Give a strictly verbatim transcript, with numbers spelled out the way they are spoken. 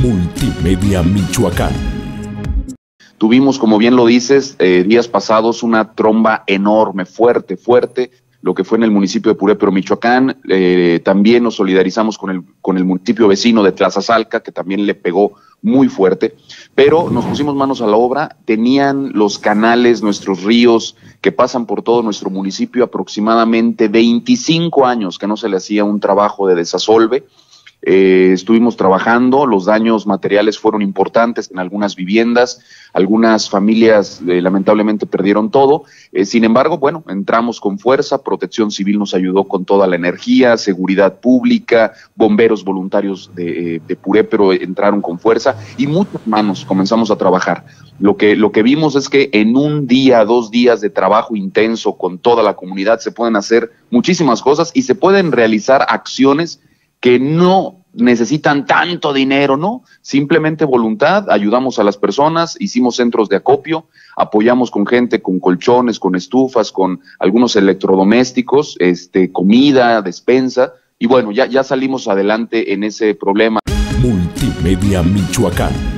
Multimedia Michoacán. Tuvimos, como bien lo dices, eh, días pasados una tromba enorme, fuerte, fuerte, lo que fue en el municipio de Purépero, Michoacán. Eh, también nos solidarizamos con el, con el municipio vecino de Tlazazalca, que también le pegó muy fuerte, pero nos pusimos manos a la obra. Tenían los canales, nuestros ríos que pasan por todo nuestro municipio, aproximadamente veinticinco años que no se le hacía un trabajo de desasolve. Eh, estuvimos trabajando, los daños materiales fueron importantes en algunas viviendas, algunas familias eh, lamentablemente perdieron todo, eh, sin embargo, bueno, entramos con fuerza, Protección Civil nos ayudó con toda la energía, seguridad pública, bomberos voluntarios de, eh, de Purépero entraron con fuerza y muchas manos comenzamos a trabajar. Lo que, lo que vimos es que en un día, dos días de trabajo intenso con toda la comunidad se pueden hacer muchísimas cosas y se pueden realizar acciones que no necesitan tanto dinero, ¿no? Simplemente voluntad, ayudamos a las personas, hicimos centros de acopio, apoyamos con gente, con colchones, con estufas, con algunos electrodomésticos, este, comida, despensa, y bueno, ya, ya salimos adelante en ese problema. Multimedia Michoacán.